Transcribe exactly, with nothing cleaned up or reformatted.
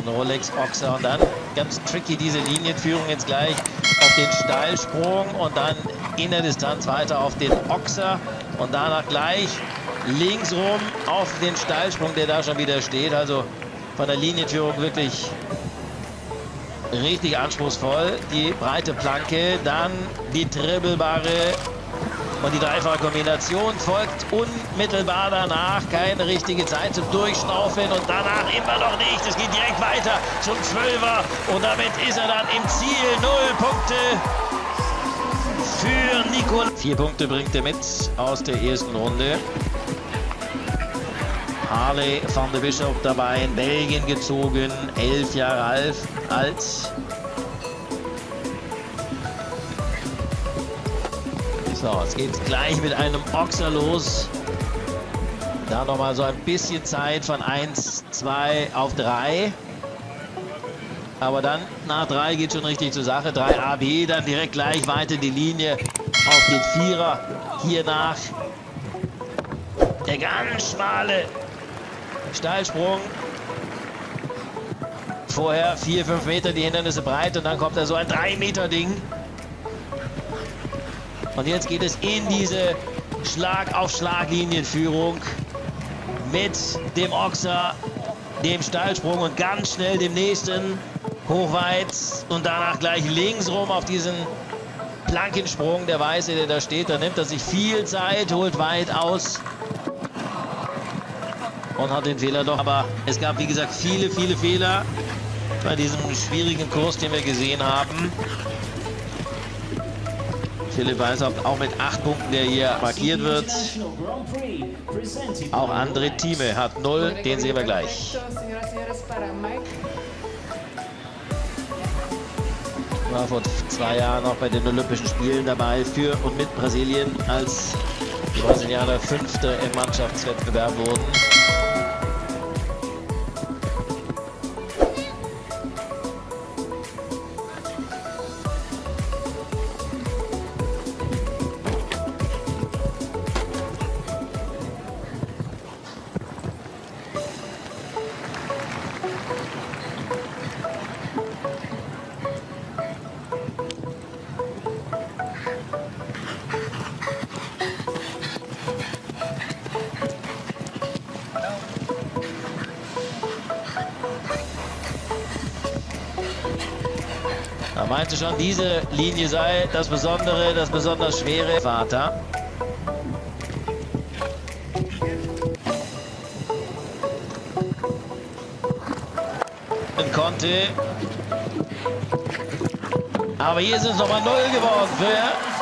Rolex Ochser. Und dann ganz tricky diese Linienführung jetzt gleich auf den Steilsprung und dann in der Distanz weiter auf den Ochser und danach gleich links rum auf den Steilsprung, der da schon wieder steht. Also von der Linienführung wirklich richtig anspruchsvoll. Die breite Planke, dann die dribbelbare und die dreifache Kombination folgt unmittelbar danach. Keine richtige Zeit zum Durchschnaufeln und danach immer noch nicht. Es geht direkt weiter zum Zwölfer und damit ist er dann im Ziel. Null Punkte für Nicolas. Vier Punkte bringt er mit aus der ersten Runde. Harley van de Bisschop dabei, in Belgien gezogen, elf Jahre alt. So, es geht gleich mit einem Ochser los. Da nochmal so ein bisschen Zeit von eins, zwei auf drei. Aber dann nach drei geht schon richtig zur Sache. drei A B, dann direkt gleich weiter die Linie auf den Vierer. Hier nach der ganz schmale Steilsprung. Vorher vier, fünf Meter die Hindernisse breit und dann kommt da so ein drei Meter Ding. Und jetzt geht es in diese Schlag-auf-Schlag-Linienführung mit dem Ochser, dem Steilsprung und ganz schnell dem nächsten hochweit und danach gleich links rum auf diesen Plankensprung. Der Weiße, der da steht, da nimmt er sich viel Zeit, holt weit aus und hat den Fehler doch. Aber es gab, wie gesagt, viele, viele Fehler bei diesem schwierigen Kurs, den wir gesehen haben. Philipp Weishaupt auch mit acht Punkten, der hier markiert wird. Auch André Thieme hat null, den sehen wir gleich. War vor zwei Jahren noch bei den Olympischen Spielen dabei für und mit Brasilien, als die Brasilianer Fünfte im Mannschaftswettbewerb wurden. Er meinte schon, diese Linie sei das Besondere, das besonders schwere. Vater. Konnte. Aber hier sind es nochmal null geworden für